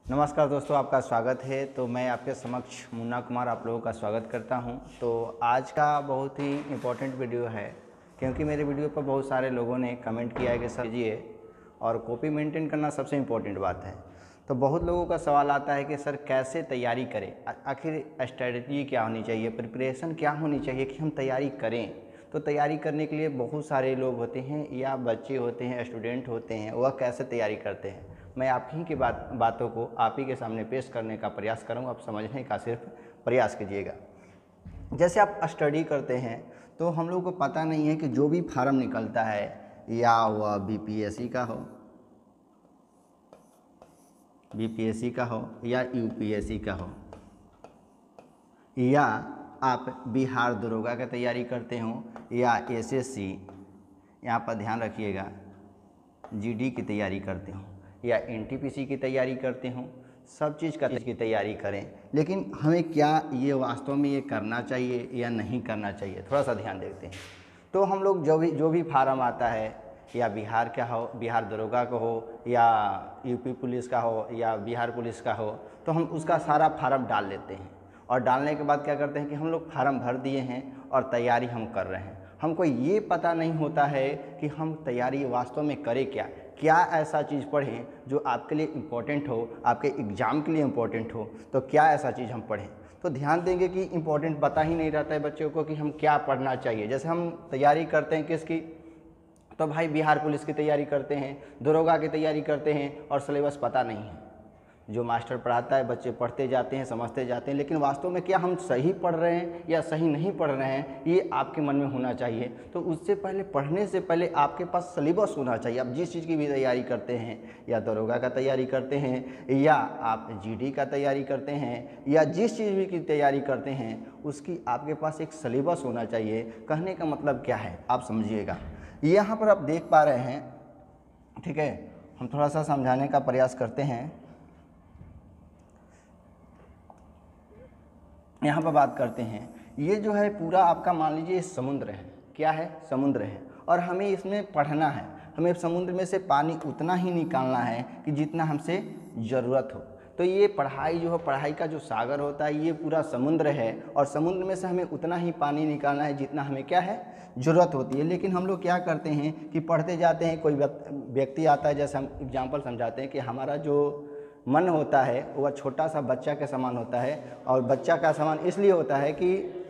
नमस्कार दोस्तों, आपका स्वागत है। तो मैं आपके समक्ष मुन्ना कुमार आप लोगों का स्वागत करता हूं। तो आज का बहुत ही इम्पोर्टेंट वीडियो है, क्योंकि मेरे वीडियो पर बहुत सारे लोगों ने कमेंट किया है कि सर जी और कॉपी मेंटेन करना सबसे इम्पोर्टेंट बात है। तो बहुत लोगों का सवाल आता है कि सर कैसे तैयारी करें, आखिर स्ट्रेटजी क्या होनी चाहिए, प्रिपरेशन क्या होनी चाहिए कि हम तैयारी करें। तो तैयारी करने के लिए बहुत सारे लोग होते हैं या बच्चे होते हैं, स्टूडेंट होते हैं, वह कैसे तैयारी करते हैं। मैं आप ही की बातों को आप ही के सामने पेश करने का प्रयास करूँगा। आप समझने का सिर्फ प्रयास कीजिएगा। जैसे आप स्टडी करते हैं तो हम लोग को पता नहीं है कि जो भी फार्म निकलता है, या वह बीपीएससी का हो या यूपीएससी का हो, या आप बिहार दरोगा की तैयारी करते हो, या एसएससी, यहाँ पर ध्यान रखिएगा, जीडी की तैयारी करते हो, या एनटीपीसी की तैयारी करते हो, सब चीज़ की तैयारी करें। लेकिन हमें क्या ये वास्तव में ये करना चाहिए या नहीं करना चाहिए, थोड़ा सा ध्यान देखते हैं। तो हम लोग जो भी फार्म आता है, या बिहार का हो, बिहार दरोगा का हो, या यूपी पुलिस का हो, या बिहार पुलिस का हो, तो हम उसका सारा फार्म डाल लेते हैं। और डालने के बाद क्या करते हैं कि हम लोग फार्म भर दिए हैं और तैयारी हम कर रहे हैं। हमको ये पता नहीं होता है कि हम तैयारी वास्तव में करें क्या ऐसा चीज़ पढ़ें जो आपके लिए इम्पोर्टेंट हो, आपके एग्ज़ाम के लिए इम्पोर्टेंट हो। तो क्या ऐसा चीज़ हम पढ़ें। तो ध्यान देंगे कि इम्पोर्टेंट पता ही नहीं रहता है बच्चों को कि हम क्या पढ़ना चाहिए। जैसे हम तैयारी करते हैं किसकी, तो भाई बिहार पुलिस की तैयारी करते हैं, दरोगा की तैयारी करते हैं, और सिलेबस पता नहीं है। जो मास्टर पढ़ाता है बच्चे पढ़ते जाते हैं, समझते जाते हैं, लेकिन वास्तव में क्या हम सही पढ़ रहे हैं या सही नहीं पढ़ रहे हैं, ये आपके मन में होना चाहिए। तो उससे पहले, पढ़ने से पहले आपके पास सिलेबस होना चाहिए। आप जिस चीज़ की भी तैयारी करते हैं, या दरोगा का तैयारी करते हैं, या आप जीडी का तैयारी करते हैं, या जिस चीज़ भी की तैयारी करते हैं, उसकी आपके पास एक सिलेबस होना चाहिए। कहने का मतलब क्या है आप समझिएगा। यहाँ पर आप देख पा रहे हैं, ठीक है, हम थोड़ा सा समझाने का प्रयास करते हैं। यहाँ पर बात करते हैं, ये जो है पूरा आपका मान लीजिए समुद्र है। क्या है? समुद्र है, और हमें इसमें पढ़ना है। हमें समुद्र में से पानी उतना ही निकालना है कि जितना हमसे ज़रूरत हो। तो ये पढ़ाई जो है, पढ़ाई का जो सागर होता है, ये पूरा समुद्र है, और समुद्र में से हमें उतना ही पानी निकालना है जितना हमें क्या है, ज़रूरत होती है। लेकिन हम लोग क्या करते हैं कि पढ़ते जाते हैं, कोई व्यक्ति आता है, जैसे हम एग्जाम्पल समझाते हैं कि हमारा जो मन होता है वह छोटा सा बच्चा के समान होता है। और बच्चा का समान इसलिए होता है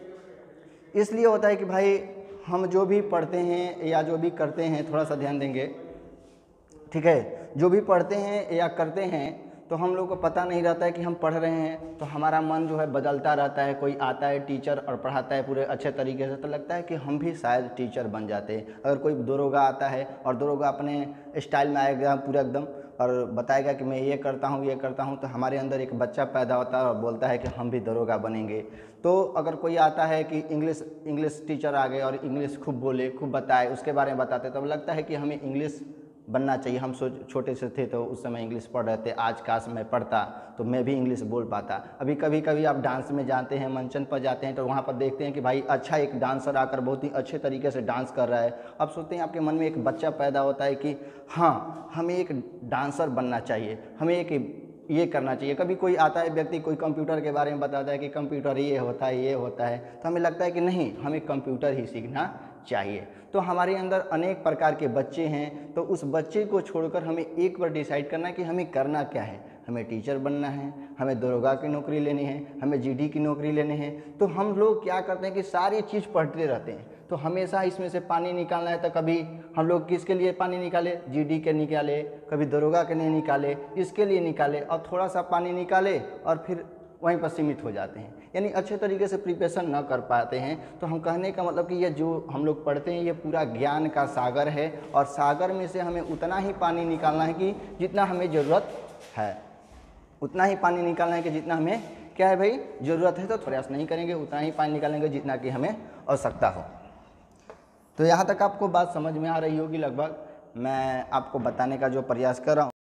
कि भाई हम जो भी पढ़ते हैं या जो भी करते हैं, थोड़ा सा ध्यान देंगे, ठीक है, जो भी पढ़ते हैं या करते हैं, तो हम लोग को पता नहीं रहता है कि हम पढ़ रहे हैं। तो हमारा मन जो है बदलता रहता है। कोई आता है टीचर और पढ़ाता है पूरे अच्छे तरीके से, तो लगता है कि हम भी शायद टीचर बन जाते हैं। अगर कोई दरोगा आता है और दरोगा अपने स्टाइल में आएगा पूरा एकदम, और बताएगा कि मैं ये करता हूँ, तो हमारे अंदर एक बच्चा पैदा होता है और बोलता है कि हम भी दरोगा बनेंगे। तो अगर कोई आता है कि इंग्लिश टीचर आ गए और इंग्लिश खूब बोले, खूब बताए, उसके बारे में बताते, तब लगता है कि हमें इंग्लिश बनना चाहिए। हम छोटे से थे तो उस समय इंग्लिश पढ़ रहे थे, आज काश मैं पढ़ता तो मैं भी इंग्लिश बोल पाता। अभी कभी कभी आप डांस में जाते हैं, मंचन पर जाते हैं, तो वहाँ पर देखते हैं कि भाई अच्छा एक डांसर आकर बहुत ही अच्छे तरीके से डांस कर रहा है। अब सोचते हैं, आपके मन में एक बच्चा पैदा होता है कि हाँ, हमें एक डांसर बनना चाहिए, हमें एक ये करना चाहिए। कभी कोई आता है व्यक्ति, कोई कंप्यूटर के बारे में बताता है कि कंप्यूटर ये होता है, तो हमें लगता है कि नहीं, हमें कंप्यूटर ही सीखना चाहिए। तो हमारे अंदर अनेक प्रकार के बच्चे हैं, तो उस बच्चे को छोड़कर हमें एक बार डिसाइड करना है कि हमें करना क्या है। हमें टीचर बनना है, हमें दरोगा की नौकरी लेनी है, हमें जीडी की नौकरी लेनी है। तो हम लोग क्या करते हैं कि सारी चीज़ पढ़ते रहते हैं। तो हमेशा इसमें से पानी निकालना है, तो कभी हम लोग किसके लिए पानी निकाले, जीडी के निकाले, कभी दरोगा के नहीं निकाले, इसके लिए निकाले, और थोड़ा सा पानी निकाले और फिर वहीं पर सीमित हो जाते हैं, यानी अच्छे तरीके से प्रिपरेशन न कर पाते हैं। तो हम कहने का मतलब कि ये जो हम लोग पढ़ते हैं, ये पूरा ज्ञान का सागर है, और सागर में से हमें उतना ही पानी निकालना है कि जितना हमें ज़रूरत है, उतना ही पानी निकालना है कि जितना हमें क्या है भाई ज़रूरत है। तो प्रयास नहीं करेंगे, उतना ही पानी निकालेंगे जितना कि हमें आवश्यकता हो। तो यहाँ तक आपको बात समझ में आ रही होगी लगभग। मैं आपको बताने का जो प्रयास कर रहा हूँ,